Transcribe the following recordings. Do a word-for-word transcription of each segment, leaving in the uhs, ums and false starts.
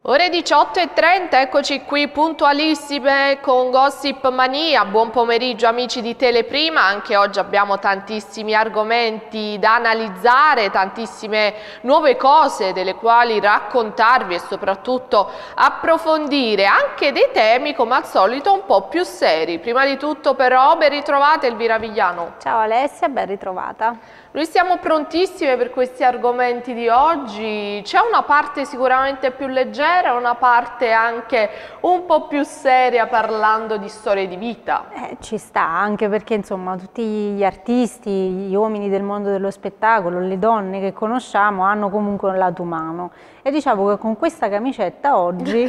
Ore diciotto e trenta, eccoci qui puntualissime con Gossip Mania. Buon pomeriggio amici di Teleprima, anche oggi abbiamo tantissimi argomenti da analizzare, tantissime nuove cose delle quali raccontarvi e soprattutto approfondire, anche dei temi come al solito un po' più seri. Prima di tutto però ben ritrovata Elvira Vigliano. Ciao Alessia, ben ritrovata. Noi siamo prontissime per questi argomenti di oggi. C'è una parte sicuramente più leggera, una parte anche un po' più seria parlando di storie di vita. Eh, ci sta, anche perché insomma tutti gli artisti, gli uomini del mondo dello spettacolo, le donne che conosciamo hanno comunque un lato umano. E diciamo che con questa camicetta oggi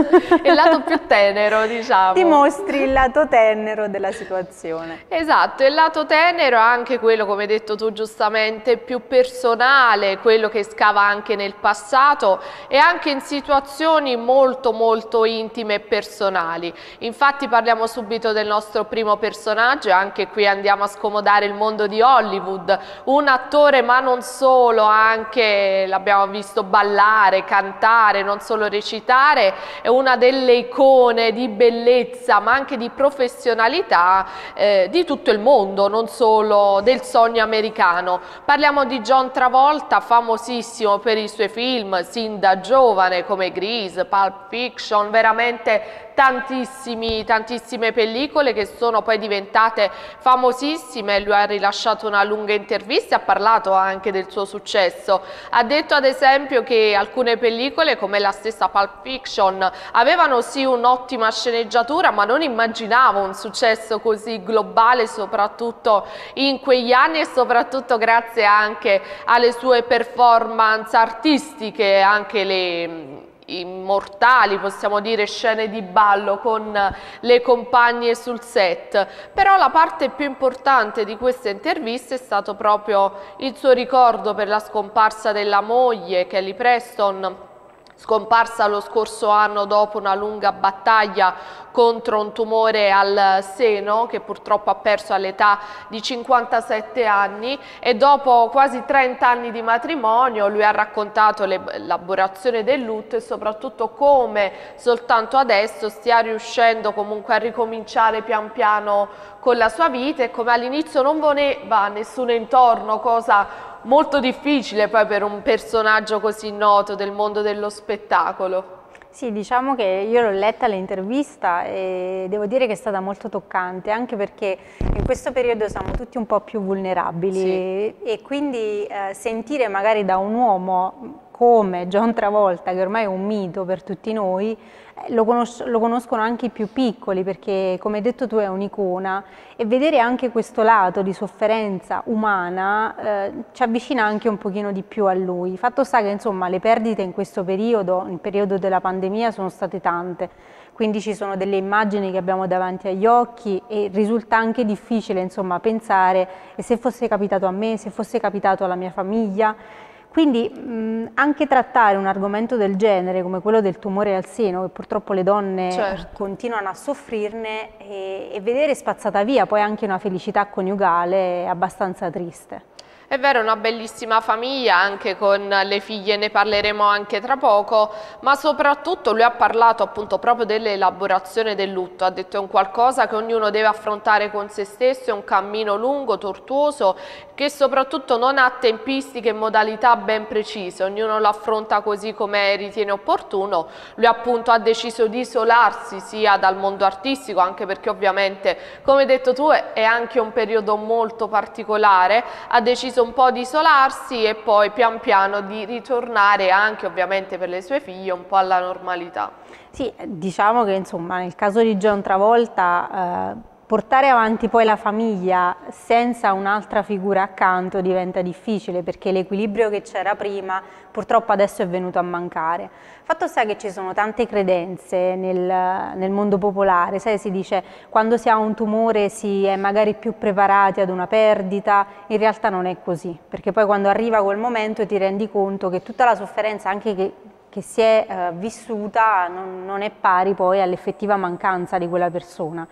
il lato più tenero, diciamo. Dimostri il lato tenero della situazione. Esatto, il lato tenero è anche quello, come hai detto tu giustamente, più personale, quello che scava anche nel passato e anche in situazioni molto molto intime e personali. Infatti parliamo subito del nostro primo personaggio e anche qui andiamo a scomodare il mondo di Hollywood. Un attore, ma non solo, anche l'abbiamo visto ballare, cantare, non solo recitare, è una delle icone di bellezza ma anche di professionalità eh, di tutto il mondo, non solo del sogno americano. Parliamo di John Travolta, famosissimo per i suoi film sin da giovane come Grease, Pulp Fiction, veramente tantissimi, tantissime pellicole che sono poi diventate famosissime. Lui ha rilasciato una lunga intervista e ha parlato anche del suo successo. Ha detto ad esempio che alcune pellicole come la stessa Pulp Fiction avevano sì un'ottima sceneggiatura, ma non immaginavo un successo così globale soprattutto in quegli anni e soprattutto grazie anche alle sue performance artistiche, anche le immortali, possiamo dire, scene di ballo con le compagne sul set. Però la parte più importante di questa intervista è stato proprio il suo ricordo per la scomparsa della moglie, Kelly Preston, scomparsa lo scorso anno dopo una lunga battaglia contro un tumore al seno che purtroppo ha perso all'età di cinquantasette anni, e dopo quasi trenta anni di matrimonio lui ha raccontato l'elaborazione del lutto e soprattutto come soltanto adesso stia riuscendo comunque a ricominciare pian piano con la sua vita e come all'inizio non voleva nessuno intorno, cosa molto difficile poi per un personaggio così noto del mondo dello spettacolo. Sì, diciamo che io l'ho letta l'intervista e devo dire che è stata molto toccante, anche perché in questo periodo siamo tutti un po' più vulnerabili, sì. E quindi eh, sentire magari da un uomo come John Travolta, che ormai è un mito per tutti noi, eh, lo, conos lo conoscono anche i più piccoli, perché come hai detto tu è un'icona, e vedere anche questo lato di sofferenza umana eh, ci avvicina anche un pochino di più a lui. Fatto sta che insomma le perdite in questo periodo, nel periodo della pandemia, sono state tante, quindi ci sono delle immagini che abbiamo davanti agli occhi e risulta anche difficile insomma pensare e se fosse capitato a me, se fosse capitato alla mia famiglia. Quindi mh, anche trattare un argomento del genere come quello del tumore al seno, che purtroppo le donne certo. continuano a soffrirne, e, e vedere spazzata via poi anche una felicità coniugale è abbastanza triste. È vero, è una bellissima famiglia, anche con le figlie, ne parleremo anche tra poco, ma soprattutto lui ha parlato appunto proprio dell'elaborazione del lutto, ha detto è un qualcosa che ognuno deve affrontare con se stesso, è un cammino lungo, tortuoso, che soprattutto non ha tempistiche e modalità ben precise, ognuno lo affronta così come ritiene opportuno. Lui appunto ha deciso di isolarsi sia dal mondo artistico, anche perché ovviamente, come hai detto tu, è anche un periodo molto particolare, ha deciso un po' di isolarsi e poi pian piano di ritornare anche ovviamente per le sue figlie un po' alla normalità. Sì, diciamo che insomma nel caso di John Travolta eh, portare avanti poi la famiglia senza un'altra figura accanto diventa difficile, perché l'equilibrio che c'era prima purtroppo adesso è venuto a mancare. Fatto sta che ci sono tante credenze nel, nel mondo popolare, sai, si dice quando si ha un tumore si è magari più preparati ad una perdita, in realtà non è così, perché poi quando arriva quel momento ti rendi conto che tutta la sofferenza anche che, che si è eh, vissuta non, non è pari poi all'effettiva mancanza di quella persona.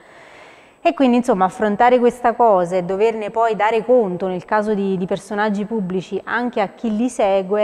E quindi insomma affrontare questa cosa e doverne poi dare conto nel caso di, di personaggi pubblici anche a chi li segue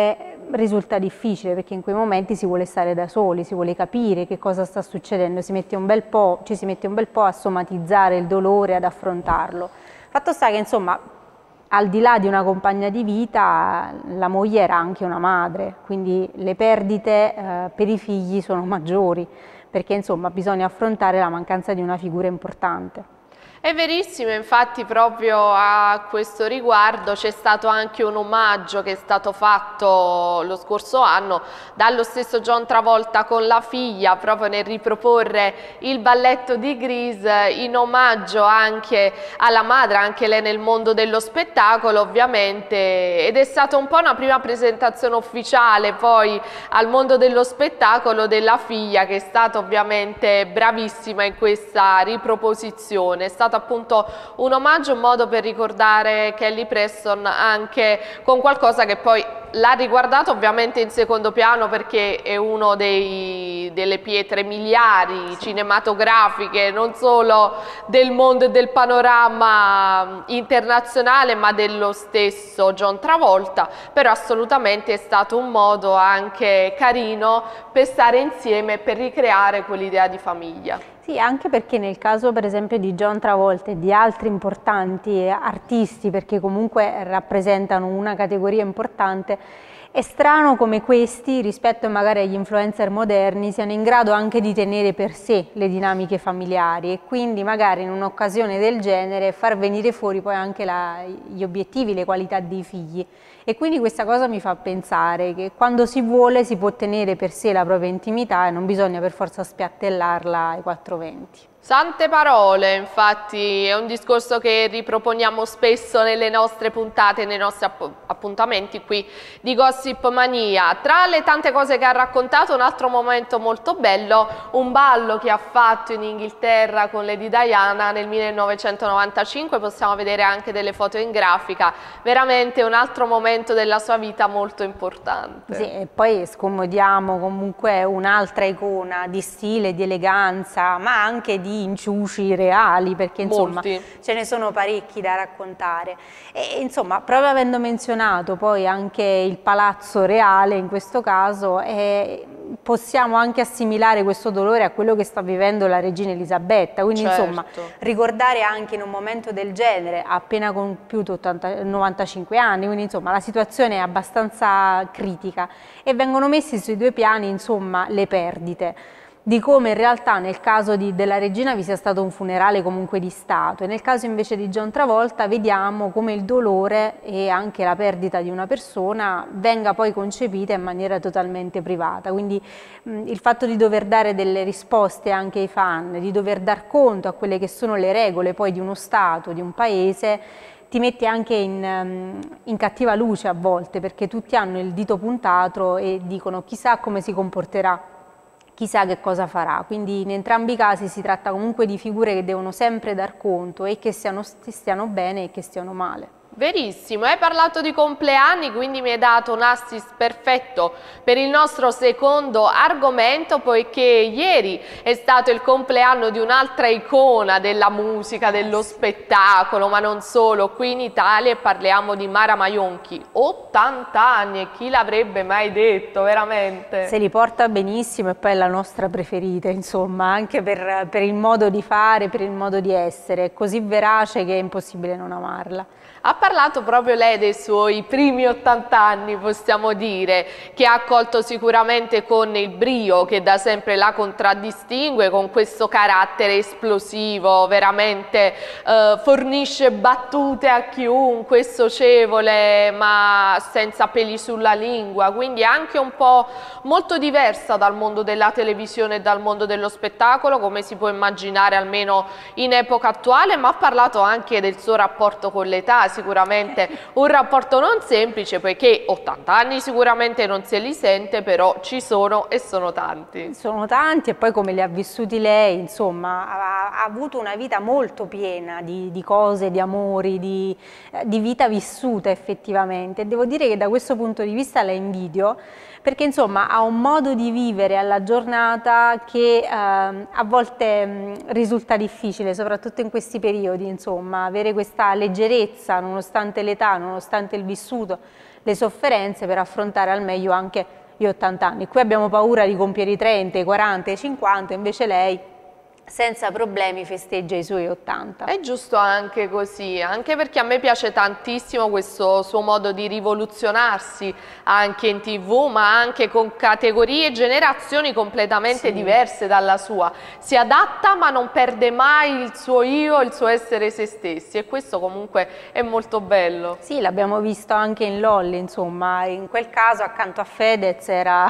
risulta difficile, perché in quei momenti si vuole stare da soli, si vuole capire che cosa sta succedendo, si mette un bel po', ci si mette un bel po' a somatizzare il dolore, ad affrontarlo. Fatto sta che insomma, al di là di una compagna di vita, la moglie era anche una madre, quindi le perdite eh, per i figli sono maggiori, perché insomma bisogna affrontare la mancanza di una figura importante. È verissimo, infatti proprio a questo riguardo c'è stato anche un omaggio che è stato fatto lo scorso anno dallo stesso John Travolta con la figlia, proprio nel riproporre il balletto di Grease in omaggio anche alla madre, anche lei nel mondo dello spettacolo ovviamente, ed è stata un po' una prima presentazione ufficiale poi al mondo dello spettacolo della figlia, che è stata ovviamente bravissima in questa riproposizione. È stato appunto un omaggio, un modo per ricordare Kelly Preston anche con qualcosa che poi l'ha riguardato ovviamente in secondo piano, perché è uno dei, delle pietre miliari cinematografiche non solo del mondo e del panorama internazionale ma dello stesso John Travolta, però assolutamente è stato un modo anche carino per stare insieme e per ricreare quell'idea di famiglia. Sì, anche perché nel caso per esempio di John Travolta e di altri importanti artisti, perché comunque rappresentano una categoria importante, è strano come questi, rispetto magari agli influencer moderni, siano in grado anche di tenere per sé le dinamiche familiari e quindi magari in un'occasione del genere far venire fuori poi anche la, gli obiettivi, le qualità dei figli. E quindi questa cosa mi fa pensare che quando si vuole si può tenere per sé la propria intimità e non bisogna per forza spiattellarla ai quattro venti. Sante parole, infatti è un discorso che riproponiamo spesso nelle nostre puntate, nei nostri app appuntamenti qui di Gossip Mania. Tra le tante cose che ha raccontato, un altro momento molto bello, un ballo che ha fatto in Inghilterra con Lady Diana nel millenovecentonovantacinque, possiamo vedere anche delle foto in grafica, veramente un altro momento della sua vita molto importante. Sì, e poi scomodiamo comunque un'altra icona di stile, di eleganza, ma anche di inciuci reali, perché insomma Molti. ce ne sono parecchi da raccontare. E insomma, proprio avendo menzionato poi anche il palazzo reale in questo caso, eh, possiamo anche assimilare questo dolore a quello che sta vivendo la regina Elisabetta, quindi certo. insomma ricordare anche in un momento del genere, ha appena compiuto ottanta, novantacinque anni, quindi insomma la situazione è abbastanza critica e vengono messi sui due piani insomma le perdite, di come in realtà nel caso di, della regina vi sia stato un funerale comunque di Stato e nel caso invece di John Travolta vediamo come il dolore e anche la perdita di una persona venga poi concepita in maniera totalmente privata, quindi mh, il fatto di dover dare delle risposte anche ai fan, di dover dar conto a quelle che sono le regole poi di uno Stato, di un paese, ti mette anche in, in cattiva luce a volte, perché tutti hanno il dito puntato e dicono chissà come si comporterà, chissà che cosa farà, quindi in entrambi i casi si tratta comunque di figure che devono sempre dar conto e che stiano, stiano bene e che stiano male. Verissimo, hai parlato di compleanni, quindi mi hai dato un assist perfetto per il nostro secondo argomento, poiché ieri è stato il compleanno di un'altra icona della musica, dello spettacolo, ma non solo, qui in Italia, e parliamo di Mara Maionchi, ottanta anni, e chi l'avrebbe mai detto, veramente? Se li porta benissimo e poi è la nostra preferita, insomma, anche per, per il modo di fare, per il modo di essere, è così verace che è impossibile non amarla. Ha parlato proprio lei dei suoi primi ottanta anni, possiamo dire, che ha accolto sicuramente con il brio che da sempre la contraddistingue, con questo carattere esplosivo, veramente eh, fornisce battute a chiunque, socievole ma senza peli sulla lingua, quindi anche un po' molto diversa dal mondo della televisione e dal mondo dello spettacolo, come si può immaginare almeno in epoca attuale, ma ha parlato anche del suo rapporto con l'età, sicuramente un rapporto non semplice, poiché ottanta anni sicuramente non se li sente, però ci sono e sono tanti. Sono tanti e poi come li ha vissuti lei, insomma, ha, ha avuto una vita molto piena di, di cose, di amori, di, di vita vissuta effettivamente. E devo dire che da questo punto di vista la invidio, perché insomma ha un modo di vivere alla giornata che eh, a volte mh, risulta difficile, soprattutto in questi periodi, insomma, avere questa leggerezza nonostante l'età, nonostante il vissuto, le sofferenze per affrontare al meglio anche gli ottanta anni. Qui abbiamo paura di compiere i trenta, i quaranta, i cinquanta, invece lei senza problemi festeggia i suoi ottanta. È giusto anche così, anche perché a me piace tantissimo questo suo modo di rivoluzionarsi anche in tivù, ma anche con categorie e generazioni completamente sì. diverse dalla sua. Si adatta ma non perde mai il suo io, il suo essere se stessi, e questo comunque è molto bello. Sì, l'abbiamo visto anche in LOL, insomma, in quel caso accanto a Fedez era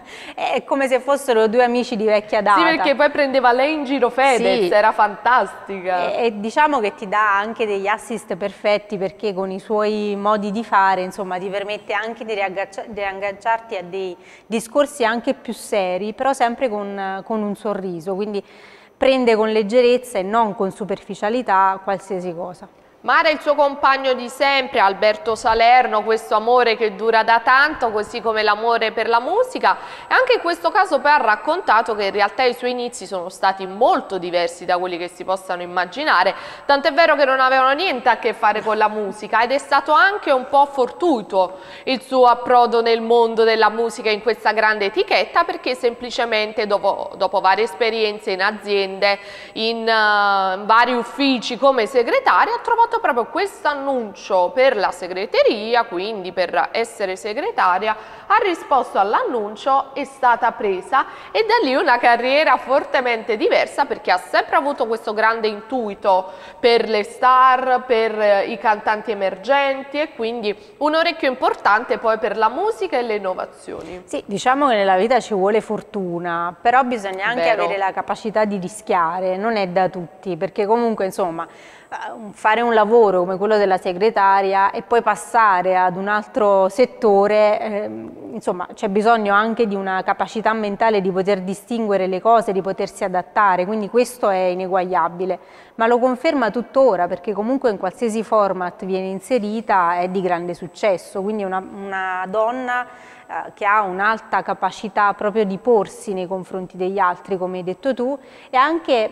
è come se fossero due amici di vecchia data. Sì, perché poi prendeva lei in giro Fedez, sì. era fantastica. E, e diciamo che ti dà anche degli assist perfetti, perché con i suoi modi di fare, insomma, ti permette anche di riagganciarti a dei discorsi anche più seri, però sempre con, con un sorriso, quindi prende con leggerezza e non con superficialità qualsiasi cosa. Mara è il suo compagno di sempre, Alberto Salerno, questo amore che dura da tanto, così come l'amore per la musica, e anche in questo caso poi ha raccontato che in realtà i suoi inizi sono stati molto diversi da quelli che si possano immaginare, tant'è vero che non avevano niente a che fare con la musica, ed è stato anche un po' fortuito il suo approdo nel mondo della musica in questa grande etichetta, perché semplicemente dopo, dopo varie esperienze in aziende, in uh, vari uffici come segretario, ha trovato proprio questo annuncio per la segreteria, quindi per essere segretaria, ha risposto all'annuncio, è stata presa, e da lì una carriera fortemente diversa, perché ha sempre avuto questo grande intuito per le star, per i cantanti emergenti, e quindi un orecchio importante poi per la musica e le innovazioni. Sì, diciamo che nella vita ci vuole fortuna, però bisogna anche Vero. avere la capacità di rischiare, non è da tutti, perché comunque insomma fare un lavoro come quello della segretaria e poi passare ad un altro settore, eh, insomma c'è bisogno anche di una capacità mentale di poter distinguere le cose, di potersi adattare, quindi questo è ineguagliabile, ma lo conferma tuttora, perché comunque in qualsiasi format viene inserita è di grande successo, quindi una, una donna eh, che ha un'alta capacità proprio di porsi nei confronti degli altri, come hai detto tu, e anche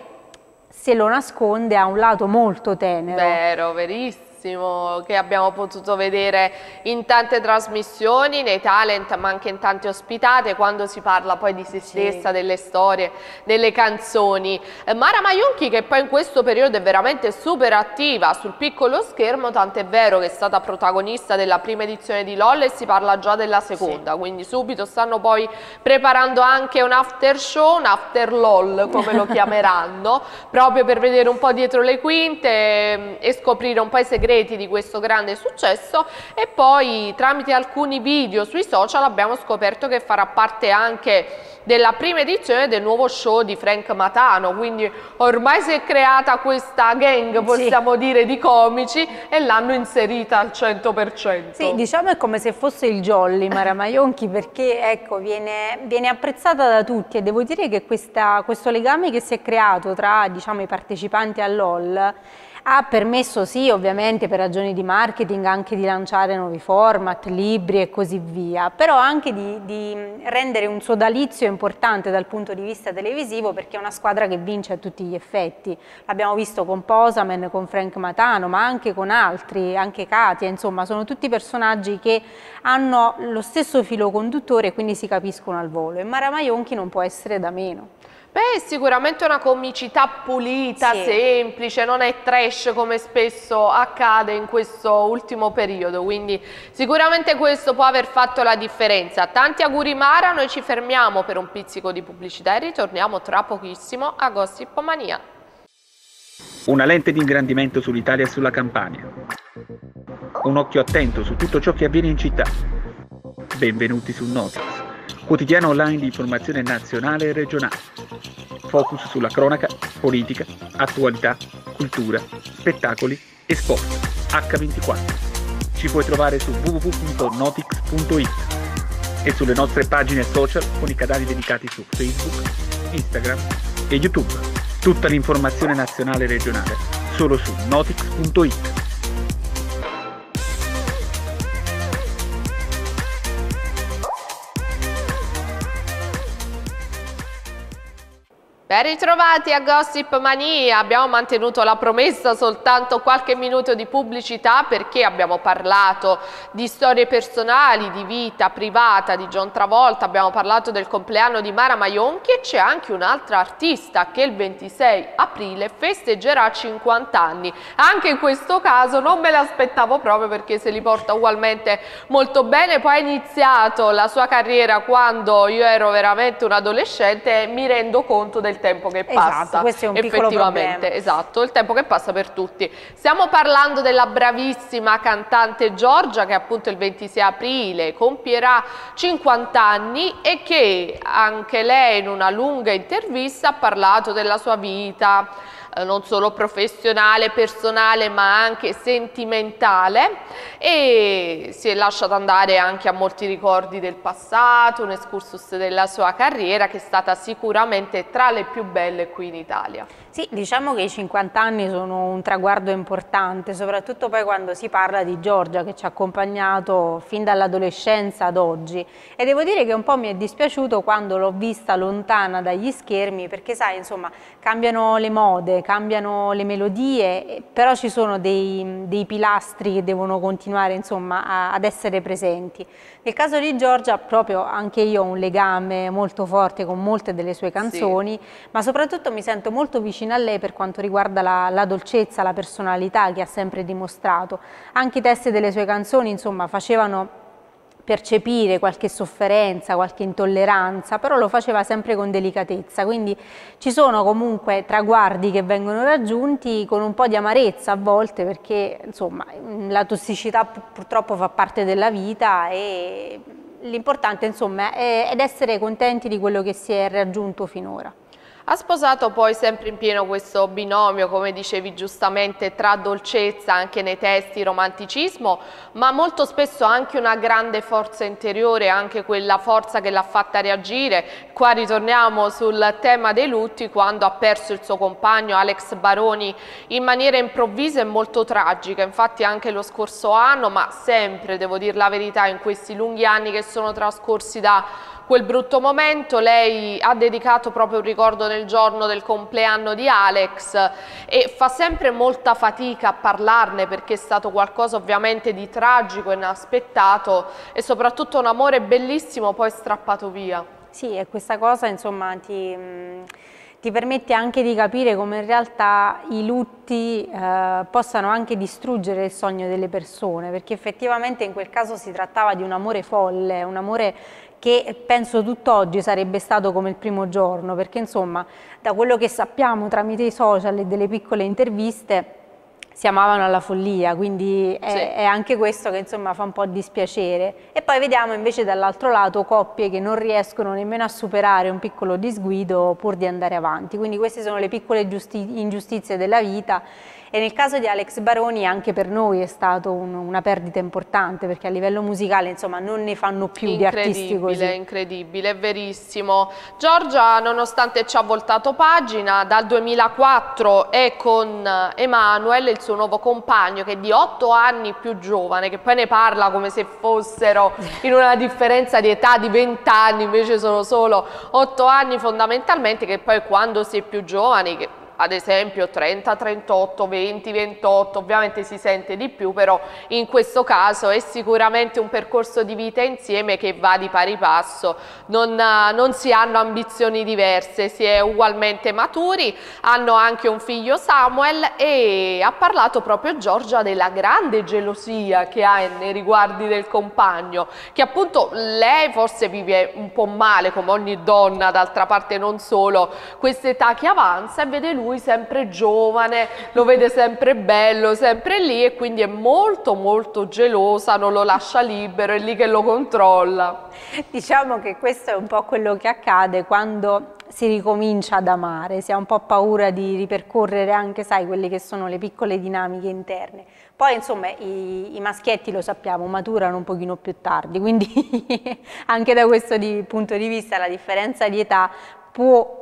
se lo nasconde ha un lato molto tenero. Vero, verissimo, che abbiamo potuto vedere in tante trasmissioni, nei talent, ma anche in tante ospitate, quando si parla poi di se stessa, sì. delle storie, delle canzoni. Eh, Mara Maionchi, che poi in questo periodo è veramente super attiva sul piccolo schermo, tant'è vero che è stata protagonista della prima edizione di LOL e si parla già della seconda, sì. quindi subito stanno poi preparando anche un after show, un after LOL come lo chiameranno, proprio per vedere un po' dietro le quinte e, e scoprire un po' i segreti di questo grande successo. E poi tramite alcuni video sui social abbiamo scoperto che farà parte anche della prima edizione del nuovo show di Frank Matano, quindi ormai si è creata questa gang, possiamo sì. dire, di comici, e l'hanno inserita al cento per cento. Sì, diciamo è come se fosse il jolly Mara Maionchi, perché ecco, viene, viene apprezzata da tutti, e devo dire che questa, questo legame che si è creato tra, diciamo, i partecipanti al LOL ha permesso, sì, ovviamente per ragioni di marketing, anche di lanciare nuovi format, libri e così via, però anche di, di rendere un sodalizio importante dal punto di vista televisivo, perché è una squadra che vince a tutti gli effetti. L'abbiamo visto con Posamen, con Frank Matano, ma anche con altri, anche Katia, insomma sono tutti personaggi che hanno lo stesso filo conduttore e quindi si capiscono al volo, e Mara Maionchi non può essere da meno. Beh, sicuramente una comicità pulita, sì. semplice, non è trash come spesso accade in questo ultimo periodo, quindi sicuramente questo può aver fatto la differenza. Tanti auguri Mara, noi ci fermiamo per un pizzico di pubblicità e ritorniamo tra pochissimo a Gossip Mania. Una lente di ingrandimento sull'Italia e sulla Campania. Un occhio attento su tutto ciò che avviene in città. Benvenuti su Notiz, quotidiano online di informazione nazionale e regionale. Focus sulla cronaca, politica, attualità, cultura, spettacoli e sport. acca ventiquattro. Ci puoi trovare su w w w punto notix punto it e sulle nostre pagine social con i canali dedicati su Facebook, Instagram e YouTube. Tutta l'informazione nazionale e regionale solo su notix punto it. Ben ritrovati a Gossip Mania, abbiamo mantenuto la promessa, soltanto qualche minuto di pubblicità perché abbiamo parlato di storie personali, di vita privata di John Travolta, abbiamo parlato del compleanno di Mara Maionchi e c'è anche un'altra artista che il ventisei aprile festeggerà cinquanta anni. Anche in questo caso non me l'aspettavo proprio perché se li porta ugualmente molto bene, poi ha iniziato la sua carriera quando io ero veramente un adolescente e mi rendo conto del tempo che passa. Esatto, questo è un piccolo effettivamente, problema. esatto, il tempo che passa per tutti. Stiamo parlando della bravissima cantante Giorgia che appunto il ventisei aprile compierà cinquanta anni e che anche lei in una lunga intervista ha parlato della sua vita, eh, non solo professionale, personale ma anche sentimentale, e si è lasciata andare anche a molti ricordi del passato, un excursus della sua carriera che è stata sicuramente tra le più belle qui in Italia. Sì, diciamo che i cinquanta anni sono un traguardo importante, soprattutto poi quando si parla di Giorgia che ci ha accompagnato fin dall'adolescenza ad oggi, e devo dire che un po' mi è dispiaciuto quando l'ho vista lontana dagli schermi perché sai, insomma, cambiano le mode, cambiano le melodie, però ci sono dei, dei pilastri che devono continuare, insomma, a, ad essere presenti. Nel caso di Giorgia proprio anche io ho un legame molto forte con molte delle sue canzoni, sì, ma soprattutto mi sento molto vicina a lei per quanto riguarda la, la dolcezza, la personalità che ha sempre dimostrato. Anche i testi delle sue canzoni, insomma, facevano percepire qualche sofferenza, qualche intolleranza, però lo faceva sempre con delicatezza, quindi ci sono comunque traguardi che vengono raggiunti con un po' di amarezza a volte perché insomma la tossicità purtroppo fa parte della vita e l'importante insomma è, è essere contenti di quello che si è raggiunto finora. Ha sposato poi sempre in pieno questo binomio, come dicevi giustamente, tra dolcezza anche nei testi, romanticismo, ma molto spesso anche una grande forza interiore, anche quella forza che l'ha fatta reagire. Qua ritorniamo sul tema dei lutti, quando ha perso il suo compagno Alex Baroni in maniera improvvisa e molto tragica. Infatti anche lo scorso anno, ma sempre, devo dire la verità, in questi lunghi anni che sono trascorsi da quel brutto momento, lei ha dedicato proprio un ricordo nel giorno del compleanno di Alex e fa sempre molta fatica a parlarne perché è stato qualcosa ovviamente di tragico, inaspettato e soprattutto un amore bellissimo poi strappato via. Sì, e questa cosa insomma ti, ti permette anche di capire come in realtà i lutti eh, possano anche distruggere il sogno delle persone, perché effettivamente in quel caso si trattava di un amore folle, un amore che penso tutt'oggi sarebbe stato come il primo giorno, perché insomma da quello che sappiamo tramite i social e delle piccole interviste si amavano alla follia, quindi è, sì, è anche questo che insomma fa un po' dispiacere. E poi vediamo invece dall'altro lato coppie che non riescono nemmeno a superare un piccolo disguido pur di andare avanti, quindi queste sono le piccole ingiustizie della vita. E nel caso di Alex Baroni anche per noi è stato un, una perdita importante perché a livello musicale insomma non ne fanno più di artisti così. Incredibile, incredibile, è verissimo. Giorgia nonostante ci ha voltato pagina, dal duemilaquattro è con Emanuel, il suo nuovo compagno che è di otto anni più giovane, che poi ne parla come se fossero in una differenza di età di venti anni, invece sono solo otto anni fondamentalmente, che poi quando si è più giovani, che ad esempio trenta, trentotto, venti, ventotto, ovviamente si sente di più, però in questo caso è sicuramente un percorso di vita insieme che va di pari passo, non, non si hanno ambizioni diverse, si è ugualmente maturi, hanno anche un figlio Samuel e ha parlato proprio Giorgia della grande gelosia che ha nei riguardi del compagno, che appunto lei forse vive un po' male come ogni donna, d'altra parte non solo, quest'età che avanza e vede lui sempre giovane, lo vede sempre bello, sempre lì e quindi è molto molto gelosa, non lo lascia libero, è lì che lo controlla. Diciamo che questo è un po' quello che accade quando si ricomincia ad amare, si ha un po' paura di ripercorrere anche, sai, quelle che sono le piccole dinamiche interne. Poi insomma i, i maschietti lo sappiamo, maturano un pochino più tardi, quindi anche da questo di, punto di vista la differenza di età può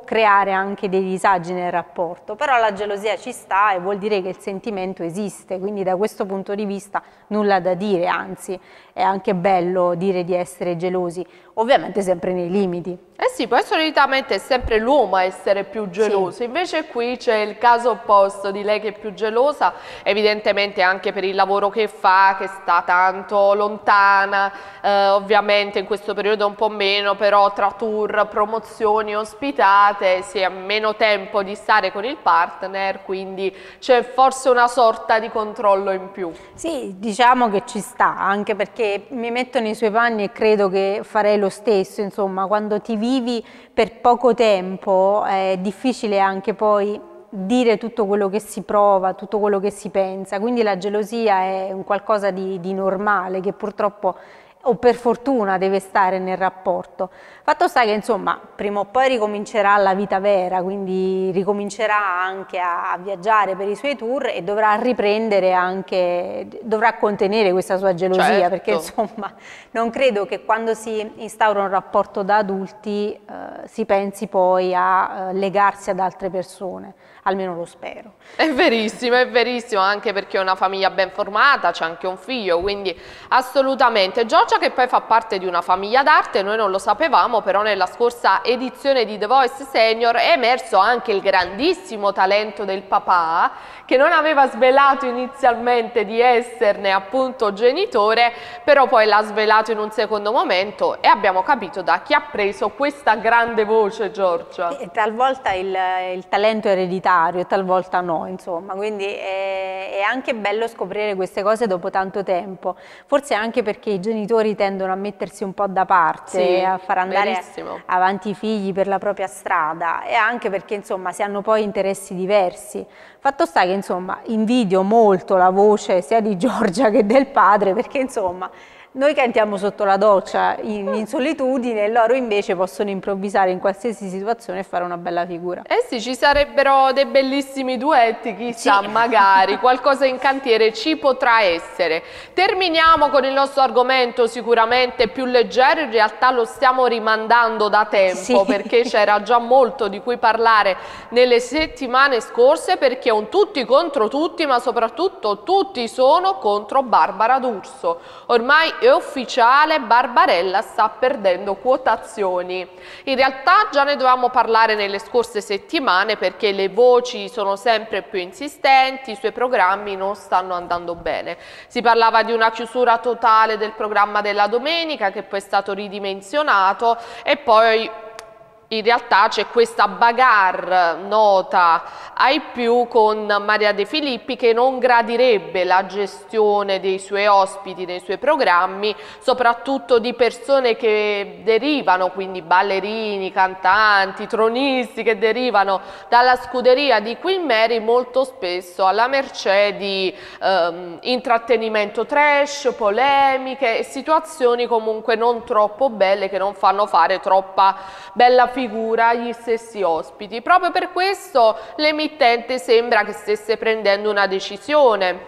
creare anche dei disagi nel rapporto, però la gelosia ci sta e vuol dire che il sentimento esiste, quindi da questo punto di vista nulla da dire, anzi è anche bello dire di essere gelosi, ovviamente sempre nei limiti. Eh sì, poi solitamente è sempre l'uomo a essere più geloso, sì. Invece qui c'è il caso opposto di lei che è più gelosa, evidentemente anche per il lavoro che fa, che sta tanto lontana, eh, ovviamente in questo periodo un po' meno, però tra tour, promozioni, ospitate, si ha meno tempo di stare con il partner, quindi c'è forse una sorta di controllo in più. Sì, diciamo che ci sta, anche perché mi metto nei suoi panni e credo che farei lo stesso, insomma, quando ti vivi per poco tempo è difficile anche poi dire tutto quello che si prova, tutto quello che si pensa, quindi la gelosia è un qualcosa di, di normale che purtroppo o per fortuna deve stare nel rapporto. Fatto sta che insomma prima o poi ricomincerà la vita vera, quindi ricomincerà anche a, a viaggiare per i suoi tour e dovrà riprendere anche, dovrà contenere questa sua gelosia, certo. Perché insomma non credo che quando si instaura un rapporto da adulti eh, si pensi poi a eh, legarsi ad altre persone, almeno lo spero. È verissimo, è verissimo, anche perché è una famiglia ben formata, c'è anche un figlio, quindi assolutamente. Giorgia, che poi fa parte di una famiglia d'arte, noi non lo sapevamo, però nella scorsa edizione di The Voice Senior è emerso anche il grandissimo talento del papà, che non aveva svelato inizialmente di esserne appunto genitore, però poi l'ha svelato in un secondo momento e abbiamo capito da chi ha preso questa grande voce, Giorgia. E talvolta il, il talento è ereditario, talvolta no, insomma, quindi è, è anche bello scoprire queste cose dopo tanto tempo, forse anche perché i genitori tendono a mettersi un po' da parte, sì, a far andare verissimo. avanti i figli per la propria strada e anche perché insomma si hanno poi interessi diversi. Fatto sta che insomma invidio molto la voce sia di Giorgia che del padre, perché insomma noi cantiamo sotto la doccia in, in solitudine e loro invece possono improvvisare in qualsiasi situazione e fare una bella figura. Eh sì, ci sarebbero dei bellissimi duetti, chissà, sì. Magari qualcosa in cantiere ci potrà essere. Terminiamo con il nostro argomento sicuramente più leggero, in realtà lo stiamo rimandando da tempo, sì. Perché c'era già molto di cui parlare nelle settimane scorse, perché è un tutti contro tutti, ma soprattutto tutti sono contro Barbara D'Urso. Ormai è ufficiale, Barbarella sta perdendo quotazioni. In realtà già ne dovevamo parlare nelle scorse settimane perché le voci sono sempre più insistenti, i suoi programmi non stanno andando bene. Si parlava di una chiusura totale del programma della domenica che poi è stato ridimensionato e poi in realtà c'è questa bagarre nota ai più con Maria De Filippi, che non gradirebbe la gestione dei suoi ospiti nei suoi programmi, soprattutto di persone che derivano, quindi ballerini, cantanti, tronisti che derivano dalla scuderia di Queen Mary, molto spesso alla mercé di ehm, intrattenimento trash, polemiche e situazioni comunque non troppo belle che non fanno fare troppa bella figura figura gli stessi ospiti. Proprio per questo l'emittente sembra che stesse prendendo una decisione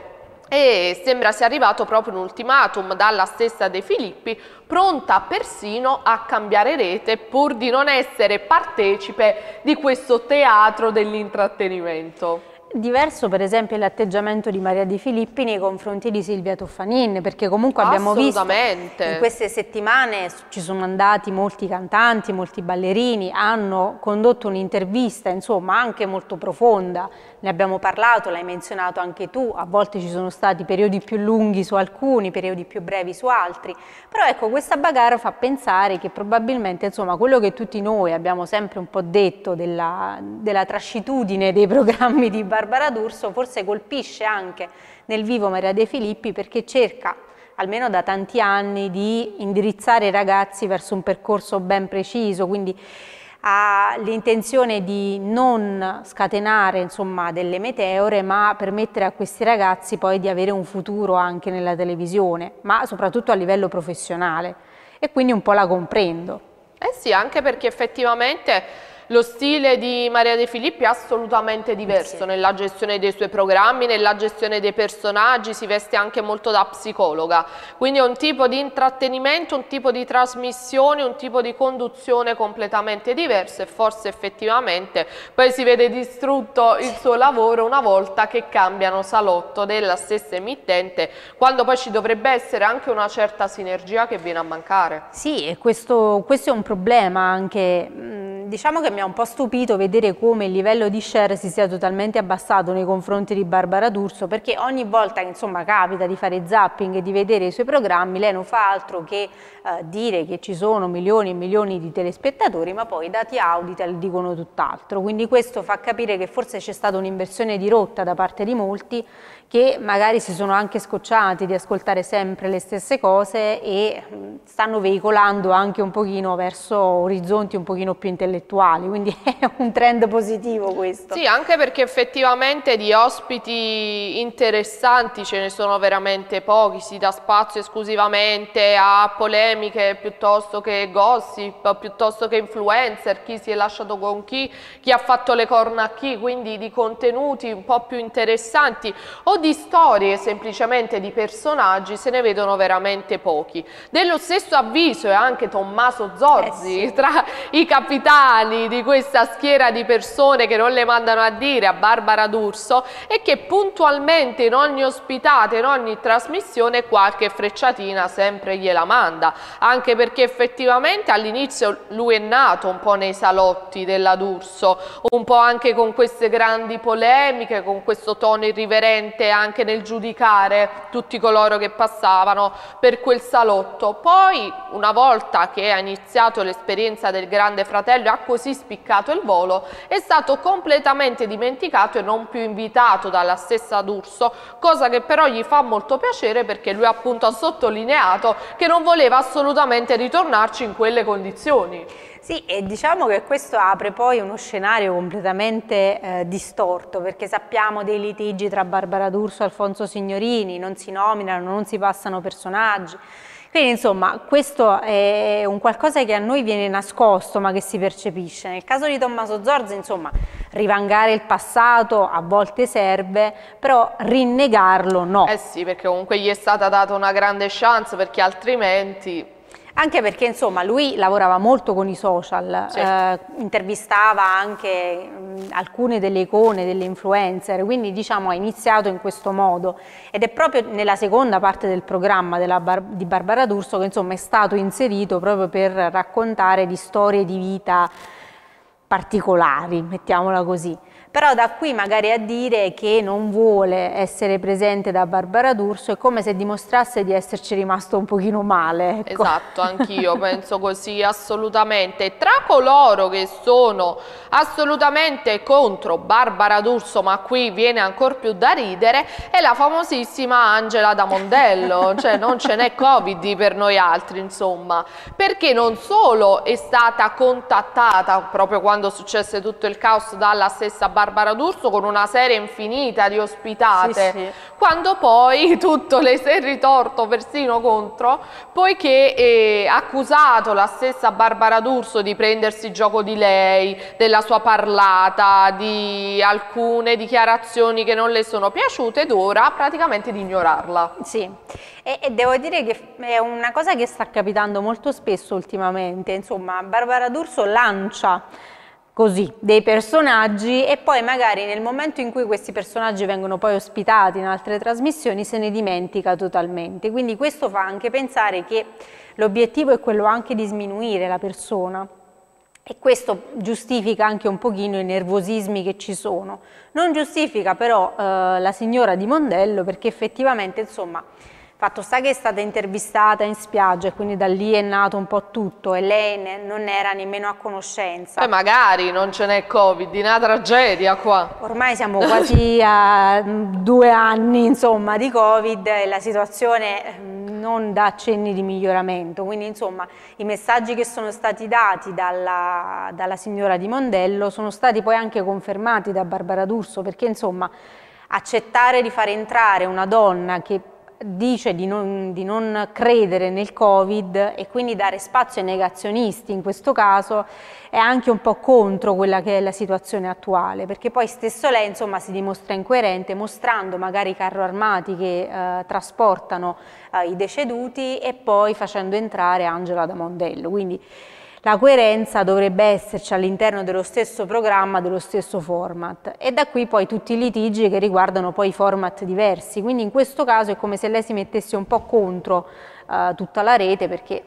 e sembra sia arrivato proprio un ultimatum dalla stessa De Filippi, pronta persino a cambiare rete pur di non essere partecipe di questo teatro dell'intrattenimento. Diverso per esempio l'atteggiamento di Maria De Filippi nei confronti di Silvia Toffanin, perché comunque abbiamo visto in queste settimane ci sono andati molti cantanti, molti ballerini, hanno condotto un'intervista insomma anche molto profonda, ne abbiamo parlato, l'hai menzionato anche tu, a volte ci sono stati periodi più lunghi su alcuni, periodi più brevi su altri, però ecco questa bagarre fa pensare che probabilmente insomma quello che tutti noi abbiamo sempre un po' detto della, della trascitudine dei programmi di Barbara D'Urso forse colpisce anche nel vivo Maria De Filippi, perché cerca almeno da tanti anni di indirizzare i ragazzi verso un percorso ben preciso, quindi ha l'intenzione di non scatenare insomma delle meteore, ma permettere a questi ragazzi poi di avere un futuro anche nella televisione, ma soprattutto a livello professionale, e quindi un po' la comprendo. Eh sì, anche perché effettivamente lo stile di Maria De Filippi è assolutamente diverso sì. nella gestione dei suoi programmi, nella gestione dei personaggi, si veste anche molto da psicologa, quindi è un tipo di intrattenimento, un tipo di trasmissione, un tipo di conduzione completamente diverso e forse effettivamente poi si vede distrutto il suo lavoro una volta che cambiano salotto della stessa emittente, quando poi ci dovrebbe essere anche una certa sinergia che viene a mancare. Sì, e questo, questo è un problema anche. Diciamo che mi ha un po' stupito vedere come il livello di share si sia totalmente abbassato nei confronti di Barbara D'Urso, perché ogni volta che insomma capita di fare zapping e di vedere i suoi programmi, lei non fa altro che eh, dire che ci sono milioni e milioni di telespettatori, ma poi i dati Auditel dicono tutt'altro. Quindi questo fa capire che forse c'è stata un'inversione di rotta da parte di molti che magari si sono anche scocciati di ascoltare sempre le stesse cose e stanno veicolando anche un pochino verso orizzonti un pochino più intellettuali, quindi è un trend positivo questo. Sì, anche perché effettivamente di ospiti interessanti ce ne sono veramente pochi, si dà spazio esclusivamente a polemiche piuttosto che gossip, piuttosto che influencer, chi si è lasciato con chi, chi ha fatto le corna a chi, quindi di contenuti un po' più interessanti o di storie semplicemente di personaggi se ne vedono veramente pochi. Dello stesso avviso è anche Tommaso Zorzi, eh sì. tra i capitani di questa schiera di persone che non le mandano a dire a Barbara D'Urso e che puntualmente in ogni ospitata, in ogni trasmissione qualche frecciatina sempre gliela manda, anche perché effettivamente all'inizio lui è nato un po' nei salotti della D'Urso, un po' anche con queste grandi polemiche, con questo tono irriverente anche nel giudicare tutti coloro che passavano per quel salotto. Poi una volta che ha iniziato l'esperienza del Grande Fratello e ha così spiccato il volo, è stato completamente dimenticato e non più invitato dalla stessa D'Urso, cosa che però gli fa molto piacere perché lui appunto ha sottolineato che non voleva assolutamente ritornarci in quelle condizioni. Sì, e diciamo che questo apre poi uno scenario completamente eh, distorto, perché sappiamo dei litigi tra Barbara D'Urso e Alfonso Signorini, non si nominano, non si passano personaggi. Quindi insomma questo è un qualcosa che a noi viene nascosto ma che si percepisce. Nel caso di Tommaso Zorzi insomma rivangare il passato a volte serve, però rinnegarlo no. Eh sì, perché comunque gli è stata data una grande chance, perché altrimenti... Anche perché insomma lui lavorava molto con i social, sì. eh, intervistava anche mh, alcune delle icone, delle influencer, quindi diciamo ha iniziato in questo modo ed è proprio nella seconda parte del programma della Bar di Barbara D'Urso che insomma è stato inserito proprio per raccontare di storie di vita particolari, mettiamola così. Però da qui magari a dire che non vuole essere presente da Barbara D'Urso è come se dimostrasse di esserci rimasto un pochino male. Ecco. Esatto, anch'io penso così, assolutamente. Tra coloro che sono assolutamente contro Barbara D'Urso, ma qui viene ancora più da ridere, è la famosissima Angela da Mondello, cioè non ce n'è Covid per noi altri, insomma, perché non solo è stata contattata proprio quando successe tutto il caos dalla stessa Barbara Barbara D'Urso con una serie infinita di ospitate, sì, sì. quando poi tutto le si è ritorto persino contro, poiché eh, ha accusato la stessa Barbara D'Urso di prendersi gioco di lei, della sua parlata, di alcune dichiarazioni che non le sono piaciute ed ora praticamente di ignorarla. Sì, e, e devo dire che è una cosa che sta capitando molto spesso ultimamente, insomma Barbara D'Urso lancia così dei personaggi e poi magari nel momento in cui questi personaggi vengono poi ospitati in altre trasmissioni se ne dimentica totalmente, quindi questo fa anche pensare che l'obiettivo è quello anche di sminuire la persona e questo giustifica anche un pochino i nervosismi che ci sono, non giustifica però eh, la signora di Mondello perché effettivamente insomma fatto sta che è stata intervistata in spiaggia e quindi da lì è nato un po' tutto e lei ne, non era nemmeno a conoscenza. Poi magari non ce n'è Covid, una tragedia qua. Ormai siamo quasi a due anni insomma di Covid e la situazione non dà cenni di miglioramento, quindi insomma i messaggi che sono stati dati dalla, dalla signora di Mondello sono stati poi anche confermati da Barbara D'Urso perché insomma accettare di far entrare una donna che dice di non, di non credere nel Covid e quindi dare spazio ai negazionisti in questo caso è anche un po' contro quella che è la situazione attuale, perché poi stesso lei insomma si dimostra incoerente mostrando magari i carro armati che eh, trasportano eh, i deceduti e poi facendo entrare Angela da Mondello, quindi la coerenza dovrebbe esserci all'interno dello stesso programma, dello stesso format, e da qui poi tutti i litigi che riguardano poi format diversi, quindi in questo caso è come se lei si mettesse un po' contro uh, tutta la rete, perché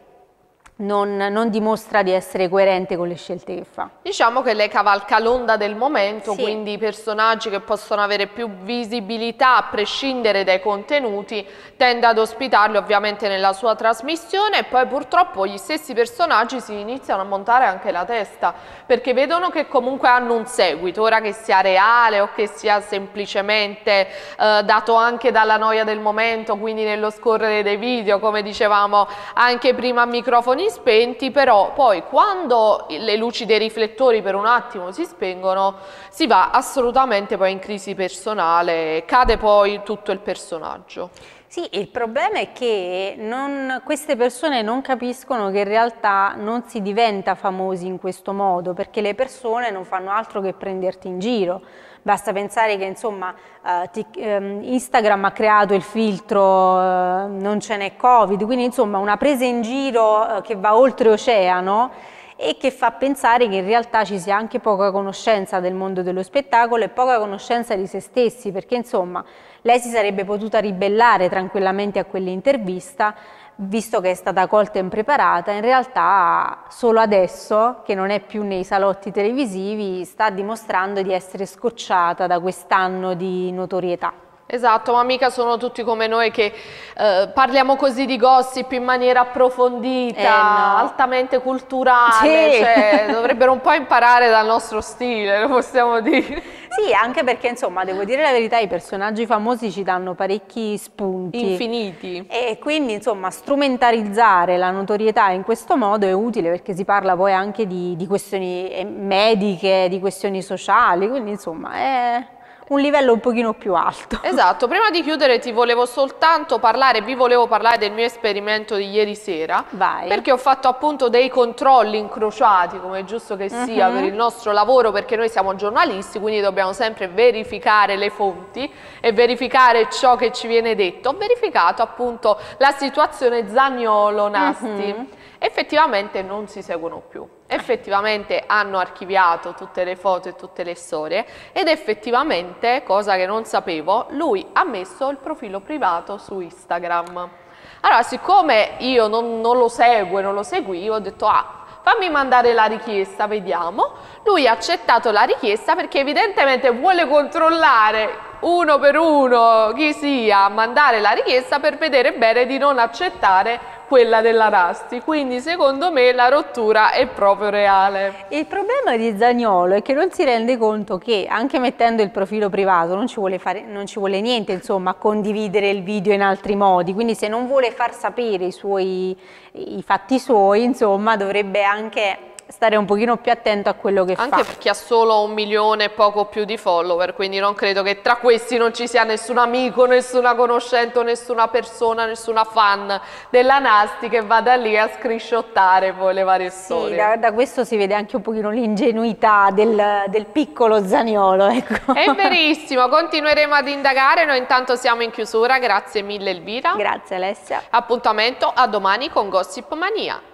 non, non dimostra di essere coerente con le scelte che fa. Diciamo che lei cavalca l'onda del momento, sì. Quindi i personaggi che possono avere più visibilità a prescindere dai contenuti tende ad ospitarli ovviamente nella sua trasmissione, e poi purtroppo gli stessi personaggi si iniziano a montare anche la testa perché vedono che comunque hanno un seguito, ora che sia reale o che sia semplicemente eh, dato anche dalla noia del momento, quindi nello scorrere dei video, come dicevamo anche prima a microfoni spenti. Però poi quando le luci dei riflettori per un attimo si spengono si va assolutamente poi in crisi personale, cade poi tutto il personaggio. Sì, il problema è che non, queste persone non capiscono che in realtà non si diventa famosi in questo modo, perché le persone non fanno altro che prenderti in giro. Basta pensare che insomma uh, ti, um, Instagram ha creato il filtro uh, non ce n'è Covid, quindi insomma una presa in giro uh, che va oltreoceano e che fa pensare che in realtà ci sia anche poca conoscenza del mondo dello spettacolo e poca conoscenza di se stessi, perché insomma lei si sarebbe potuta ribellare tranquillamente a quell'intervista, visto che è stata colta e impreparata. In realtà solo adesso, che non è più nei salotti televisivi, sta dimostrando di essere scocciata da quest'anno di notorietà. Esatto, ma mica sono tutti come noi che eh, parliamo così di gossip in maniera approfondita, eh no. altamente culturale, sì. Cioè, dovrebbero un po' imparare dal nostro stile, lo possiamo dire. Sì, anche perché insomma, devo dire la verità, i personaggi famosi ci danno parecchi spunti. Infiniti. E quindi insomma strumentalizzare la notorietà in questo modo è utile, perché si parla poi anche di, di questioni mediche, di questioni sociali, quindi insomma è un livello un pochino più alto. Esatto, prima di chiudere ti volevo soltanto parlare, vi volevo parlare del mio esperimento di ieri sera. Vai. Perché ho fatto appunto dei controlli incrociati, come è giusto che sia, uh-huh. per il nostro lavoro, perché noi siamo giornalisti, quindi dobbiamo sempre verificare le fonti e verificare ciò che ci viene detto. Ho verificato appunto la situazione Zaniolo-Nasti. Uh-huh. Effettivamente non si seguono più, effettivamente hanno archiviato tutte le foto e tutte le storie, ed effettivamente, cosa che non sapevo, lui ha messo il profilo privato su Instagram. Allora, siccome io non, non lo seguo e non lo seguivo, ho detto ah, fammi mandare la richiesta, vediamo. Lui ha accettato la richiesta perché evidentemente vuole controllare uno per uno chi sia a mandare la richiesta, per vedere bene di non accettare quella della Nasti. Quindi secondo me la rottura è proprio reale. Il problema di Zaniolo è che non si rende conto che anche mettendo il profilo privato non ci vuole, fare, non ci vuole niente insomma a condividere il video in altri modi, quindi se non vuole far sapere i, suoi, i fatti suoi insomma dovrebbe anche stare un pochino più attento a quello che anche fa. Anche perché ha solo un milione e poco più di follower, quindi non credo che tra questi non ci sia nessun amico, nessuna conoscente, nessuna persona, nessuna fan della Nasti che vada lì a screenshottare poi le varie sì, storie. Da, da questo si vede anche un pochino l'ingenuità del, del piccolo Zaniolo, ecco. È verissimo, continueremo ad indagare, noi intanto siamo in chiusura, grazie mille Elvira. Grazie Alessia. Appuntamento a domani con Gossip Mania.